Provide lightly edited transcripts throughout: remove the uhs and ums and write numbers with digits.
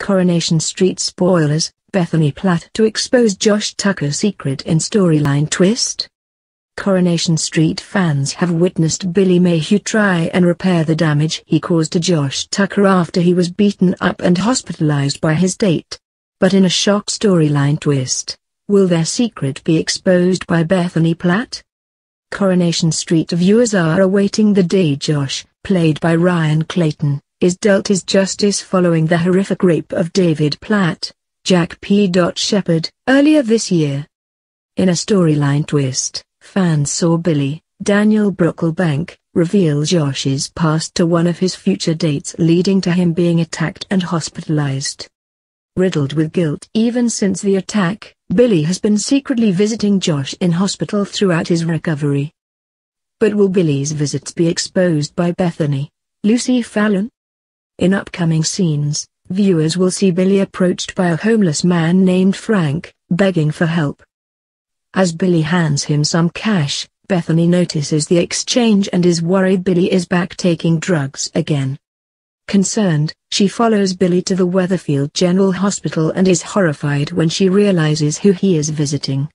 Coronation Street spoilers, Bethany Platt to expose Josh Tucker's secret in storyline twist. Coronation Street fans have witnessed Billy Mayhew try and repair the damage he caused to Josh Tucker after he was beaten up and hospitalized by his date. But in a shock storyline twist, will their secret be exposed by Bethany Platt? Coronation Street viewers are awaiting the day Josh, played by Ryan Clayton, is dealt his justice following the horrific rape of David Platt, Jack P.Shepherd, earlier this year. In a storyline twist, fans saw Billy, Daniel Brocklebank, reveal Josh's past to one of his future dates, leading to him being attacked and hospitalized. Riddled with guilt even since the attack, Billy has been secretly visiting Josh in hospital throughout his recovery. But will Billy's visits be exposed by Bethany, Lucy Fallon? In upcoming scenes, viewers will see Billy approached by a homeless man named Frank, begging for help. As Billy hands him some cash, Bethany notices the exchange and is worried Billy is back taking drugs again. Concerned, she follows Billy to the Weatherfield General Hospital and is horrified when she realizes who he is visiting.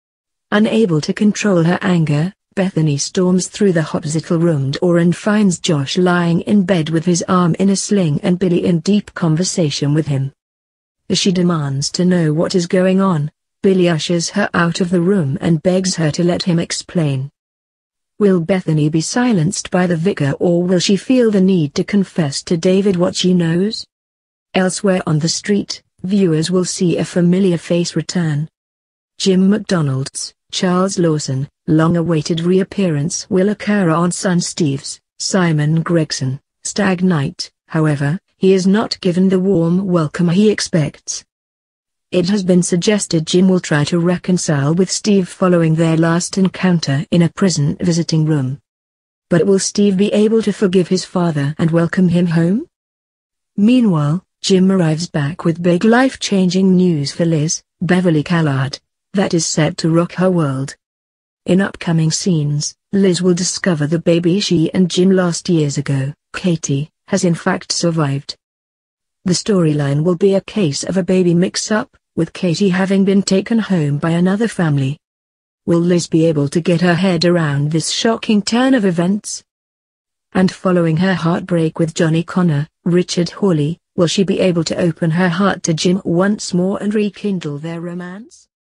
Unable to control her anger, Bethany storms through the hospital room door and finds Josh lying in bed with his arm in a sling and Billy in deep conversation with him. As she demands to know what is going on, Billy ushers her out of the room and begs her to let him explain. Will Bethany be silenced by the vicar, or will she feel the need to confess to David what she knows? Elsewhere on the street, viewers will see a familiar face return. Jim McDonald's Charles Lawson, long-awaited reappearance will occur on son Steve's Simon Gregson stag night. However, he is not given the warm welcome he expects. It has been suggested Jim will try to reconcile with Steve following their last encounter in a prison visiting room. But will Steve be able to forgive his father and welcome him home? Meanwhile, Jim arrives back with big life-changing news for Liz, Beverly Callard, that is set to rock her world. In upcoming scenes, Liz will discover the baby she and Jim lost years ago, Katie, has in fact survived. The storyline will be a case of a baby mix-up, with Katie having been taken home by another family. Will Liz be able to get her head around this shocking turn of events? And following her heartbreak with Johnny Connor, Richard Hawley, will she be able to open her heart to Jim once more and rekindle their romance?